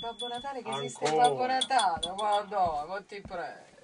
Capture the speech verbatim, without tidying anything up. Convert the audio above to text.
Babbo Natale che esiste il Ancora. Babbo Natale, guarda, ma ti prego.